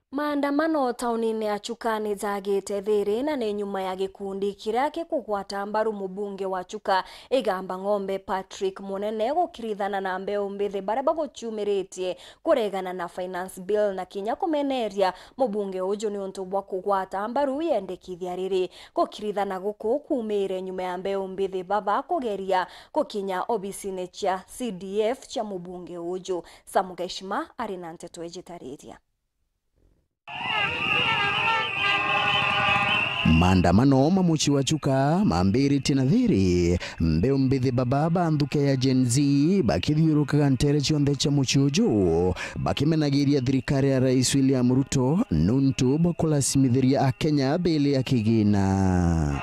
Maandamano taunini ya Chuka ni zagite thiri na ni nyuma ya gikundi kirake kugwata mbaru mubunge wa Chuka igamba ng'ombe Patrick Munene gukirithana na mbeu mbithi baria baguchumiritie kuregana na finance bill na kinya kumeneria mubunge uju ni untu bwa kugwata mbaru yendekithia riri gukirithana guku kumire nyuma ya mbeu mbithi baba kugeria kukinya obisine cha CDF cha mubunge uju. Samugeshima ari na nteto ejitariria. Maandamano mamuchi wa Chuka mambiri tinathiri mbeu mbithi baba bandhuke ya Gen Z bakithiurukaga ntere chionthe cha muchi uju bakimenagiria thirikari ya Rais William Ruto nuntu bokulasimithia Akenya bili ya kigina.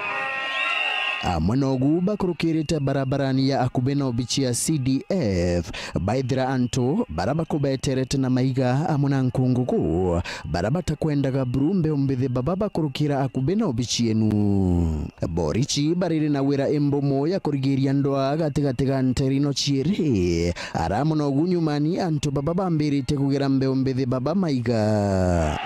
Mwanogu bakurukirite barabarani ya akubena obichi ya CDF baithira antu barabakubeterete na maiga amuna nkungugu barabata kwendaga brumbe mbithi baba bakurukira akubena obichi yenu borichi bariri na wira embomo ya kurigiria ndoa gatigatiga nterino chieri aramunogu nyumani antu baba bambirite kugira mbeu mbithi baba maiga.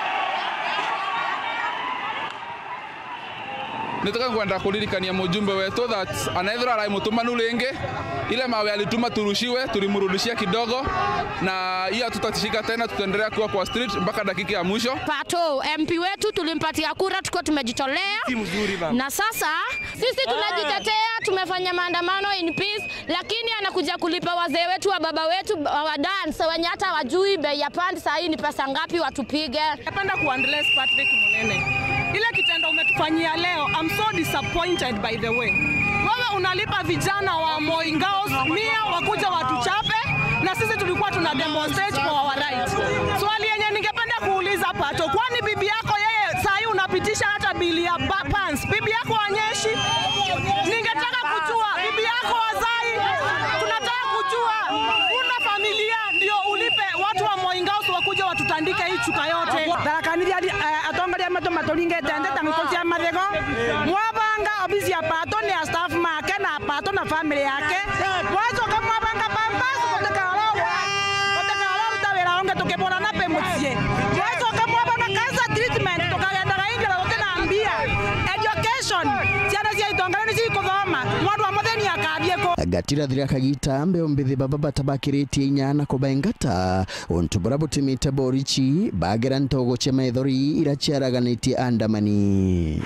Nitaka kwenda kuririkania mujumbe wetu that anaithira araimutumanu ringi ile mawe alituma turushiwe tulimrudishia kidogo na hiyo tutatishika tena tutaendelea kuwa kwa street mpaka dakika ya mwisho. Pato MP wetu tulimpatia kura tuko tumejitolea na sasa sisi tunajitetea tumefanya maandamano in peace lakini anakuja kulipa wazee wetu wa baba wetu wa dance wenye hata wajui bei ya pandi saa hii ni pesa ngapi watupige. Napenda kuandress Patrick Munene. Ile kitendo umetufanyia leo, I'm so disappointed by the way. Wewe unalipa vijana wa Moingaos 100 wakuja watuchape na sisi tulikuwa tuna demonstrate for our rights. Swali yenye ningependa kuuliza Pato, kwani bibi yako yeye saa hii unapitisha hata bili ya pants? Bibi yako anyeshi? Ningetaka kujua bibi yako wazai. Tunataka kujua una familia ndio ulipe watu wa Moingaos wakuja watutandike hii Chuka yote. Darakaniria atongoria mato matoringe tende tangocia madego mwabanga obisi ya Pato ni staff make na Pato na family yake mwazo kama mwabanga pambazo kutaka wala tawera onge tukebora na pemutie mwazo kama mwabanga cancer treatment tukagenda ingi na tunaambia education ciana cia itongana ni cikuthoma mwandu wa mutheni akabie ko gatira thira kagita mbeu mbithi baba batabakiritie inyana kubaingata untu burabutimite borichi bagera ntogo cha maithori irachiaraganitie andamani.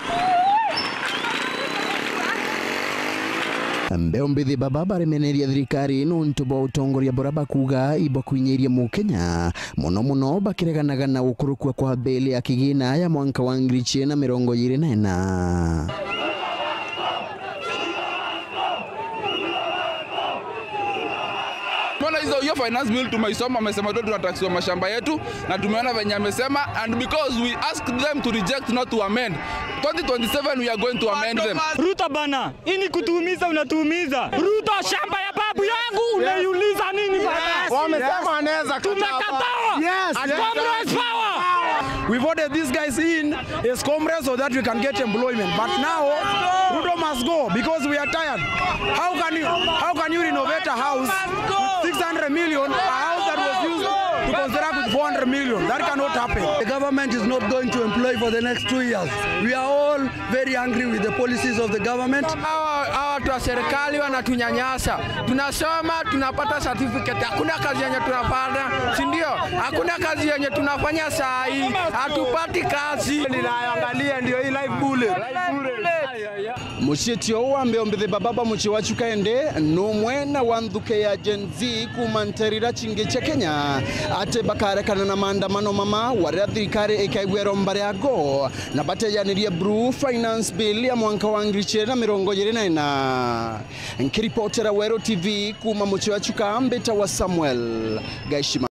Mbeu mbithi baba baremeneria thirikari nuntu bwa utongoria buraba kuga ibakuinyirie mukenya muno bakireganaga na ukurukwa kwa beli ya kigina ya mwanka wa 2024. Hiyo finance bill tumeisoma amesema tu tunataxiwa mashamba yetu na tumeona venye amesema and because we asked them to reject not to amend 2027 we are going to amend them. Ruto bana, ini kutuumiza unatuumiza. Ruto shamba ya babu yangu unaiuliza nini bana? Wamesema anaweza tumekataa. Yes. Comrades power. We voted these guys in as comrades so that we can get employment. But now Ruto must go because we are tired. How can you renovate a house with 600 million, a house that was used to construct with 400 million? That cannot happen. The government is not going to employ for the next 2 years. We are all very angry with the policies of the government. Watu wa serikali wanatunyanyasa. Tunasoma, tunapata certificate. Hakuna kazi yenye tunafanya, si ndio? Hakuna kazi yenye tunafanya saa hii. Hatupati kazi. Ninaangalia ndio hii live bullet. Mushitio wa mbeu mbithi baba muchi wa Chuka ende numwena wandhuke ya Gen Z kumanterira chingi cha Kenya ate bakarekana na maandamano mama waria thirikari ikaigwera mbare ago na batejanirie Blue Finance Bill ya mwanka wa 2024. Nkiripotera Wero TV kuma muchi wa Chuka mbeta wa Samuel Geshima.